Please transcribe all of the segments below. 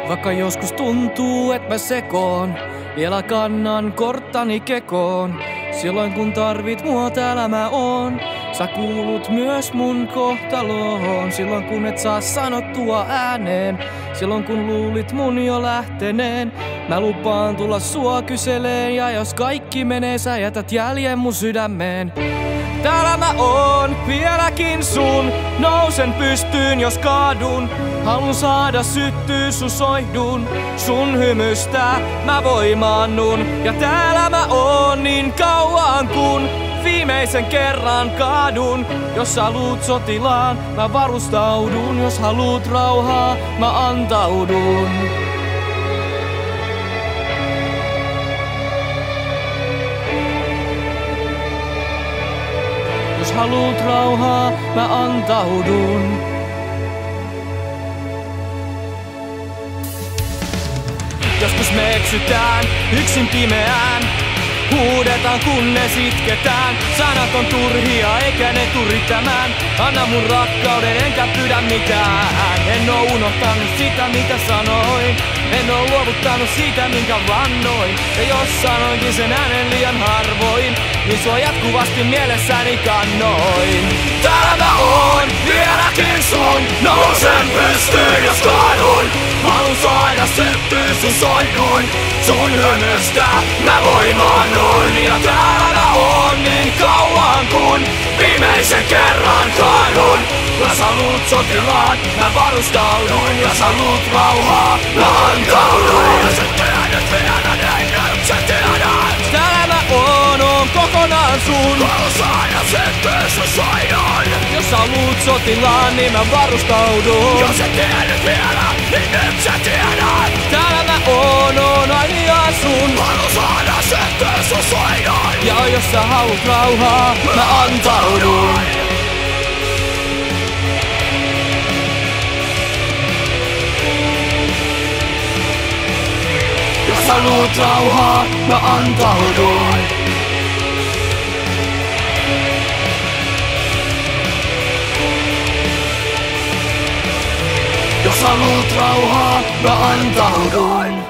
Vaikka joskus tuntuu, et mä sekoon, vielä kannan korttani kekoon. Silloin kun tarvit mua, täällä mä oon. Sä kuulut myös mun kohtaloon. Silloin kun et saa sanottua ääneen. Silloin kun luulit mun jo lähteneen. Mä lupaan tulla sua kyseleen. Ja jos kaikki menee, sä jätät jäljen mun sydämeen. Täällä mä oon, vieläkin sun. Nousen pystyyn, jos kaadun. Haluun saada syttyä, sun soihdun. Sun hymystä mä voimaannun. Ja täällä mä oon niin kauan kun viimeisen kerran kaadun. Jos haluut sotilaan, mä varustaudun. Jos haluut rauhaa, mä antaudun. Jos haluut rauhaa, mä antaudun. Joskus me eksytään yksin pimeään. Huudetaan kunnes itketään. Sanat on turhia eikä ne tuu riittämään. Anna mun rakkauden enkä pyydä mitään. En oo unohtanut sitä mitä sanoin. En oo luovuttanut siitä minkä vannoin. Ja jos sanoinkin sen äänen liian harvoin, niin sua jatkuvasti mielessäni kannoin. Täällä mä oon, vieläkin sun. Nousen pystyyn jos kaadun. Haluun saada syttyä sun soihdun. Sun hymystä mä voimaannun. Ja täällä mä oon niin kauan kun viimeisen kerran kaadun. Jos haluut sotilaan, mä varustaudun. Jos haluut rauhaa, mä antaudun. Ja sä tiedät vielä enkä sä tiedät. Täällä mä oon kokonaan sun. Haluun saada syttyä sun soihdun. Jos haluut sotilaan, niin mä varustaudun. Jos sä tiedät vielä, niin nyt sä tiedät. Täällä mä oon aina sun. Haluun saada syttyä sun soihdun. Ja jos sä haluut rauhaa, mä antaudun. Jos haluut rauhaa, mä antaudun. Jos haluut rauhaa, mä antaudun.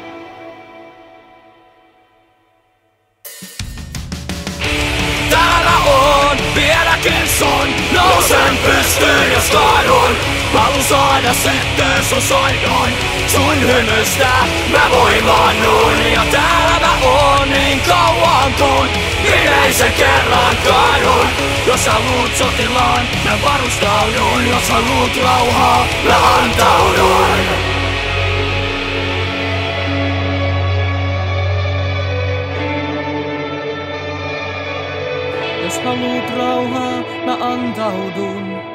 Täällä on vieläkin sun. Nousen pystyyn jos kaadun. Haluun saada syttyä sun soihdun. Sun hymystä mä voimaannun. Ja täällä mä oon niin kauan kun viimeisen kerran kaadun. Jos haluut sotilaan, mä varustaudun. Jos haluut rauhaa, mä antaudun. Jos haluut rauhaa, mä antaudun.